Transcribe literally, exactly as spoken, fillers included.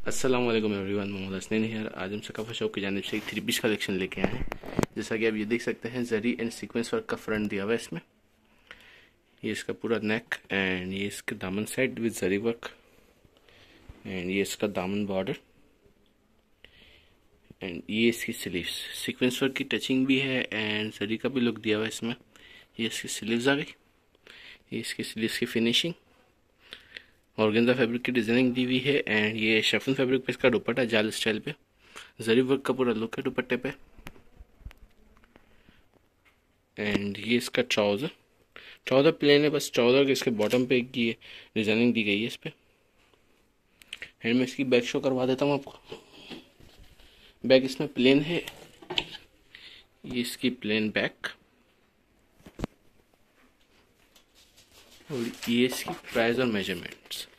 अस्सलाम वालेकुम everyone, Mohammad Hasnain here. आज हम सकाफा शॉप की जानिब से एक थ्री पीस कलेक्शन लेके आए हैं। जैसा कि आप ये देख सकते हैं, जरी एंड सीक्वेंस वर्क का फ्रंट दिया हुआ है इसमें। ये इसका पूरा नेक एंड ये इसका दामन side with zari work and ये इसका दामन बॉर्डर एंड ये इसकी स्लीव्स। सीक्वेंस वर्क की टचिंग भी है एंड जरी का भी लुक दिया हुआ है इसमें। ये इसकी स्लीव्स आ गई, ये इसकी स्लीव्स की फिनिशिंग, ऑर्गेन्जा फैब्रिक की डिजाइनिंग दी हुई है एंड ये शेफन फैब्रिक पे इसका दुपट्टा जाल स्टाइल पे, जरी वर्क का पूरा लुक है दुपट्टे पे। एंड ये इसका ट्राउजर ट्राउजर प्लेन है, बस ट्राउजर के इसके बॉटम पे एक ये डिजाइनिंग दी गई है इस पे। एंड मैं इसकी बैक शो करवा देता हूँ आपको। बैक इसमें प्लेन है, ये इसकी प्लेन बैक और ये इसकी प्राइस और मेजरमेंट्स।